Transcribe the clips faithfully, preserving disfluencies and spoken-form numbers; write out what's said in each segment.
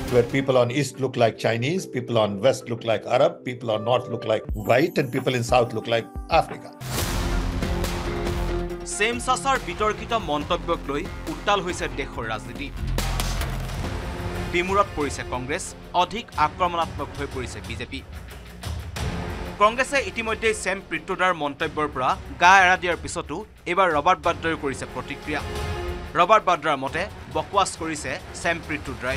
where people on east look like Chinese, people on west look like Arab, people on north look like white, and people in south look like Africa. Same sasar bitorkita montobyok loi uttal hoise dekhor rajniti. Bimurat porise Congress, odhik akramonatmok hoi porise B J P. Congresse ইতিমধ্যে সেম প্ৰিটুডাৰ মন্তব্যৰ পৰা গা এৰা দিয়াৰ পিছতো এবাৰ ৰবাৰ্ট বাদ্ৰাই কৰিছে প্ৰতিক্ৰিয়া। ৰবাৰ্ট বাদ্ৰাৰ মতে বকৱাছ কৰিছে সেম প্ৰিটুডাই।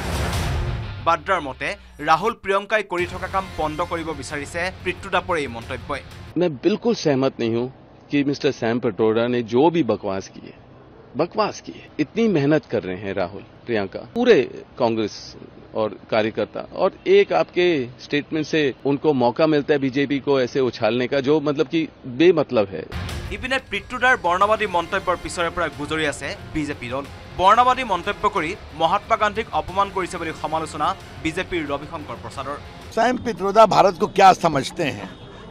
বাদ্ৰাৰ মতে ৰাহুল প্ৰিয়ংকাই কৰি থকা কাম বন্ধ কৰিব বিচাৰিছে প্ৰিটুডাপৰ এই মন্তব্যই। मैं बिल्कुल सहमत नहीं हूं कि मिस्टर सैम पिट्रोडा ने जो भी बकवास की है बकवास की है। इतनी मेहनत कर रहे हैं राहुल प्रियंका पूरे कांग्रेस और कार्यकर्ता, और एक आपके स्टेटमेंट से उनको मौका मिलता है बीजेपी को ऐसे उछालने का जो मतलब कि बेमतलब है। ইপিনে প্ৰিটুডাৰ বৰ্ণবাদী মন্তব্যৰ পিছৰে পৰা গুজৰি আছে বিজেপি দল। বৰ্ণবাদী মন্তব্য কৰি মহাত্মা গান্ধীক অপমান কৰিছে বুলি সমালোচনা বিজেপিৰ ৰবিশংকৰ প্ৰসাদৰ। सैम पित्रोदा भारत को क्या समझते हैं,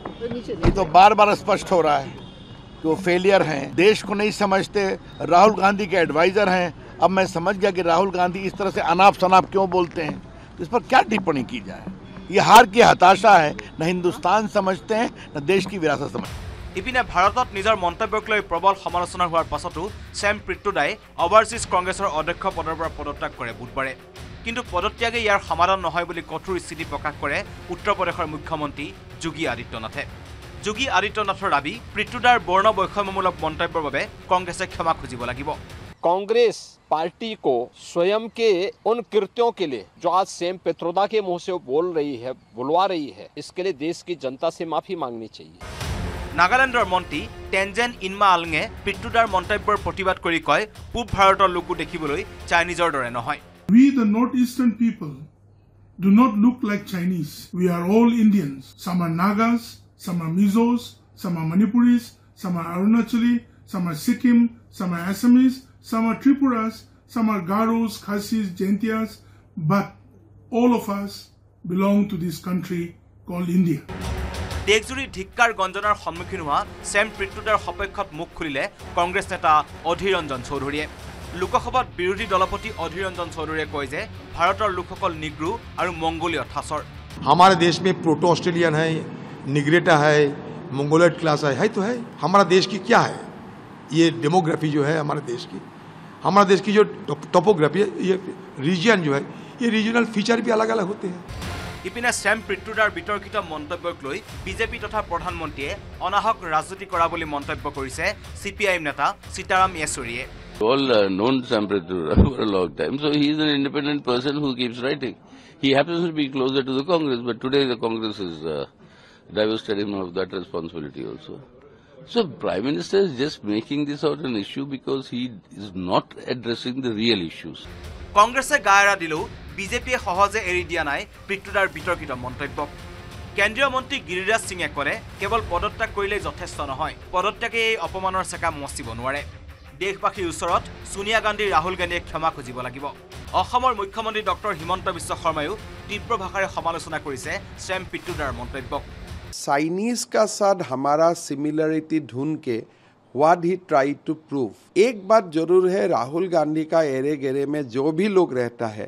ये तो बार बार स्पष्ट हो रहा है कि वो फेलियर हैं, देश को नहीं समझते, राहुल गांधी के एडवाइजर हैं। अब मैं समझ गया कि राहुल गांधी इस तरह से अनाप शनाप क्यों बोलते हैं, इस पर क्या टिप्पणी की जाए। ये हार की हताशा है, न हिंदुस्तान समझते हैं न देश की विरासत समझते हैं। ইপিনে ভাৰতত নিজৰ মন্তব্যক লৈ প্ৰবল সমালোচনা হোৱাৰ পাছতো ছেম প্ৰিটুডাই অভাৰচিজ কংগ্ৰেছৰ অধ্যক্ষ পদৰ পৰা পদত্যাগ কৰে বুধবাৰে। কিন্তু পদত্যাগে ইয়াৰ সমাধান নহয় বুলি কঠোৰ স্থিতি প্ৰকাশ কৰে উত্তৰ প্ৰদেশৰ মুখ্যমন্ত্ৰী যোগী আদিত্যনাথে। যোগী আদিত্যনাথৰ দাবী প্ৰিটুডাৰ বৰ্ণ বৈষম্যমূলক মন্তব্যৰ বাবে কংগ্ৰেছে ক্ষমা খুজিব লাগিব। कांग्रेस पार्टी को स्वयं के उन कृत्यों के लिए जो आज सेम पित्रोदा के मुंह से बोल रही है, बुलवा रही है, इसके लिए देश की जनता से माफी मांगनी चाहिए। नागालैंडर मंत्री टेंजेन इनमा आलंगे प्रिटुडार मन्तব্যৰ प्रतिबाद কৰি কয় পূব ভাৰতৰ লোকো দেখিবলৈ চাইনিজৰ দৰে নহয়। We the northeastern people do not look like Chinese. We are all Indians. Some are Nagas, some are Mizos, some are Manipuris, some are Arunachali, some are Sikkim, some are Assamese, some are Tripuras, some are Garos, Khasis, Jaintias, but all of us belong to this country called India. দেশজুৰি ধিক্কাৰ গঞ্জনাৰ সন্মুখীন হোৱা same প্ৰিটুডাৰ সপক্ষত মুখ খুলিলে কংগ্ৰেছ নেতা অধীৰ ৰঞ্জন চৌধুৰীয়ে। লোকসভাত বিৰোধী দলপতি অধীৰ ৰঞ্জন চৌধুৰীয়ে কয় যে ভাৰতৰ লোকসকল নিগ্ৰো আৰু মংগোলীয় ঠাচৰ। हमारे देश में प्रोटो ऑस्ट्रेलियन है, निग्रेटा है, मंगोलियट क्लास है, है तो है। हमारा देश की क्या है, ये डेमोग्राफी जो है हमारे देश की, हमारा देश की जो टोपोग्राफी है, ये रीजन जो है, ये रीजनल फीचर भी अलग अलग होते हैं। ইপিনে ছেম প্ৰিটুডাৰ বিতৰ্কিত মন্তব্যক লৈ বিজেপি তথা প্ৰধানমন্ত্ৰীয়ে অনাহক ৰাজনীতি কৰা বুলি মন্তব্য কৰিছে চিপিআইএম নেতা Sitaram য়েচুৰীয়ে। All uh, known Sam Prithuda for a long time, so he is an independent person who keeps writing. He happens to be closer to the Congress, but today the Congress is uh, divested him of that responsibility also. So Prime Minister is just making this out an issue because he is not addressing the real issues. কংগ্ৰেছে গা এৰা দিলেও বিজেপিয়ে সহজে এৰি দিয়া নাই প্ৰিটুডাৰ বিতৰ্কিত মন্তব্যক। কেন্দ্ৰীয় মন্ত্ৰী গিৰিৰাজ সিঙে ক'লে কেৱল পদত্যাগ কৰিলেই যথেষ্ট নহয়, পদত্যাগে এই অপমানৰ চেকা মচিব নোৱাৰে। দেশবাসীৰ ওচৰত সোনিয়া গান্ধী ৰাহুল গান্ধীয়ে ক্ষমা খুজিব লাগিব। অসমৰ মুখ্যমন্ত্ৰী ডক্টৰ হিমন্ত বিশ্ব শৰ্মায়ো তীব্ৰ ভাষাৰে সমালোচনা কৰিছে ছেম প্ৰিটুডাৰ মন্তব্যক। चाइनीज का साथ हमारा सिमिलरिटी ढूंढ के what he try to prove. एक बात जरूर है, राहुल गांधी का एरे गेरे में जो भी लोग रहता है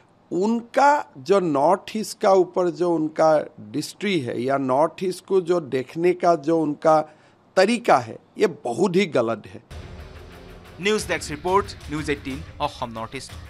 उनका जो नॉर्थ ईस्ट का ऊपर जो उनका डिस्ट्री है या नॉर्थ ईस्ट को जो देखने का जो उनका तरीका है ये बहुत ही गलत है। News desk report news eighteen Assam North east.